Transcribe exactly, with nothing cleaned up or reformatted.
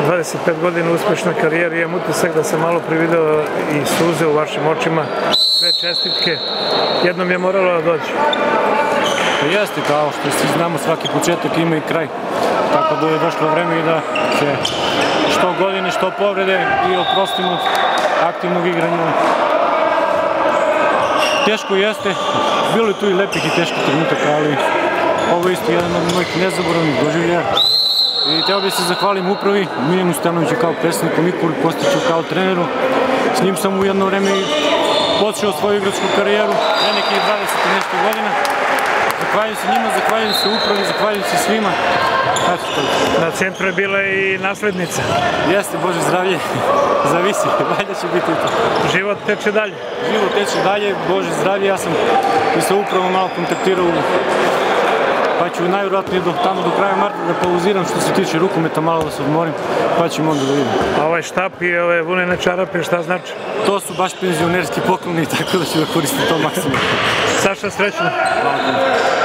dvadeset pet godina uspešna karijera, imam utisak da sam malo privideo i suze u vašim očima, sve čestitke, jednom je moralo da dođe. Pa jeste, kao što svi znamo, svaki početak ima i kraj, tako da je došlo vreme i da se što godine, što povrede i oprostimo aktivnog igranja. Teško jeste, bilo je tu i lepih i teških trenutaka, ali ovo je isto jedan od mojih nezaboravnih doživljaja. I hteo bih se zahvalim upravi, Miljanu Stanoviću kao predsedniku, Nikoli Kostiću kao treneru. S njim sam u jedno vreme počeo svoju igračku karijeru, pre nekih dvadeset i nešto godina. Zahvaljujem se njima, zahvaljujem se upravi, zahvaljujem se svima. Na centru je bila i naslednica. Jeste, Bože zdravlje, zavisi, valjda će biti to. Život teče dalje. Život teče dalje, Bože zdravlje, ja sam i sa upravom malo kontaktirao, pa ću najvjerojatnije do, tamo do kraja marta da pauziram što se tiče rukometa, malo da se odmorim, pa ćemo onda da vidim. A ovaj štap i ove vunene čarape, šta znači? To su baš penzionerski pokloni, tako da ću da koristim to maksimalno. Saša, srećno. Hvala.